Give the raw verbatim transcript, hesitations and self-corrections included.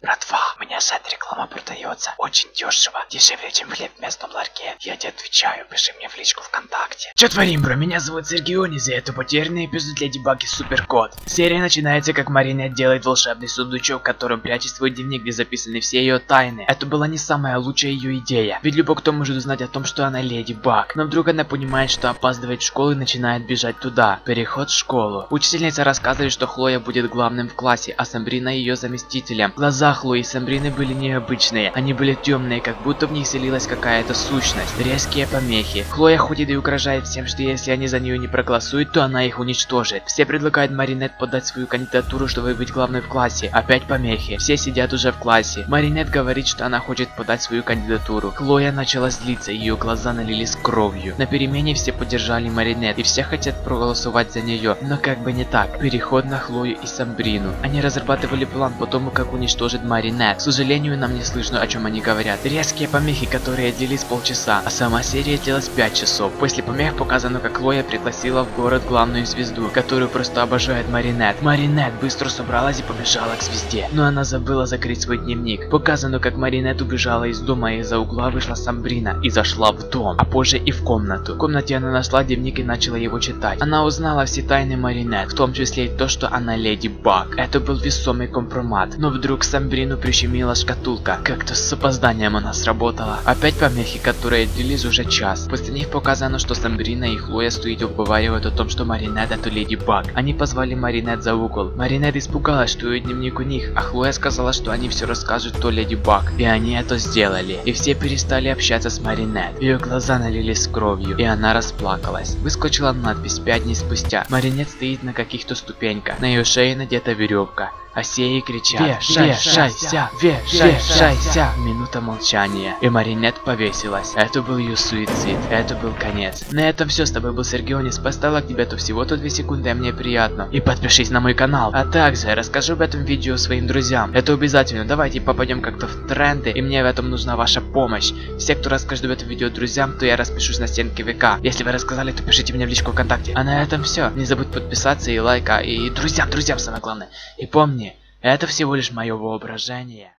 Братва, у меня сайт реклама продается. Очень дешево. Дешевле, чем хлеб в местном ларьке. Я тебе отвечаю, пиши мне в личку ВКонтакте. Че творим, бро? Меня зовут Сергионис, и это потерянный эпизод Леди Баг и Суперкот. Серия начинается, как Маринет делает волшебный сундучок, в котором прячет свой дневник, где записаны все ее тайны. Это была не самая лучшая ее идея. Ведь любой кто может узнать о том, что она Леди Баг. Но вдруг она понимает, что опаздывает в школу и начинает бежать туда. Переход в школу. Учительница рассказывает, что Хлоя будет главным в классе, а Самбрина ее заместителем. Глаза Хлои и Самбрины были необычные. Они были темные, как будто в них селилась какая-то сущность. Резкие помехи. Хлоя ходит и угрожает всем, что если они за нее не проголосуют, то она их уничтожит. Все предлагают Маринет подать свою кандидатуру, чтобы быть главной в классе. Опять помехи. Все сидят уже в классе. Маринет говорит, что она хочет подать свою кандидатуру. Хлоя начала злиться, ее глаза налились кровью. На перемене все поддержали Маринет, и все хотят проголосовать за нее, но как бы не так. Переход на Хлою и Самбрину. Они разрабатывали план по тому, как уничтожить Маринет. К сожалению, нам не слышно, о чем они говорят. Резкие помехи, которые длились полчаса, а сама серия длилась пять часов. После помех показано, как Хлоя пригласила в город главную звезду, которую просто обожает Маринет. Маринет быстро собралась и побежала к звезде, но она забыла закрыть свой дневник. Показано, как Маринет убежала из дома, и из-за угла вышла Самбрина и зашла в дом, а позже и в комнату. В комнате она нашла дневник и начала его читать. Она узнала все тайны Маринет, в том числе и то, что она Леди Баг. Это был весомый компромат, но вдруг Самбрину прищемила шкатулка. Как-то с опозданием она сработала. Опять помехи, которые длились уже час. После них показано, что Самбрина и Хлоя стоит и уговаривают о том, что Маринет это Леди Баг. Они позвали Маринет за угол. Маринет испугалась, что ее дневник у них, а Хлоя сказала, что они все расскажут то Леди Баг. И они это сделали. И все перестали общаться с Маринет. Ее глаза налились кровью, и она расплакалась. Выскочила надпись пять дней спустя. Маринет стоит на каких-то ступеньках. На ее шее надета веревка. А все ей кричат: «Вешайся! Вешайся!» Минута молчания. И Маринет повесилась. Это был ее суицид. Это был конец. На этом все. С тобой был Сергионис. Поставь лайк, тебе то всего-то две секунды, а мне приятно. И подпишись на мой канал. А также расскажи об этом видео своим друзьям. Это обязательно. Давайте попадем как-то в тренды. И мне в этом нужна ваша помощь. Все, кто расскажет об этом видео друзьям, то я распишусь на стенке ВК. Если вы рассказали, то пишите мне в личку ВКонтакте. А на этом все. Не забудь подписаться и лайка. И друзьям, друзьям самое главное. И помни, это всего лишь мое воображение.